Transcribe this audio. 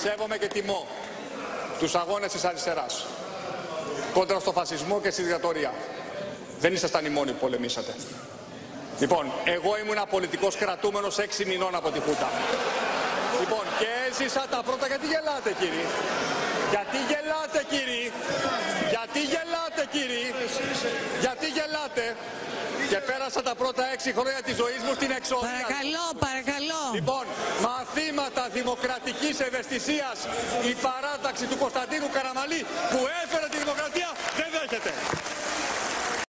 σέβομαι και τιμώ τους αγώνες της αριστεράς κόντρα στο φασισμό και στη δικτατορία. Δεν ήσασταν οι μόνοι που πολεμήσατε. Λοιπόν, εγώ ήμουν πολιτικός κρατούμενος 6 μηνών από τη Χούντα. Λοιπόν, και έζησα τα πρώτα. Γιατί γελάτε, κύριοι? Γιατί γελάτε, κύριοι? Γιατί γελάτε, κύριοι? Γιατί γελάτε? Και πέρασα τα πρώτα 6 χρόνια της ζωής μου στην εξορία. Παρακαλώ, παρακαλώ. Λοιπόν, μαθήματα δημοκρατικής ευαισθησίας η παράταξη του Κωνσταντίνου Καραμανλή που έφερε τη δημοκρατία δεν δέχεται.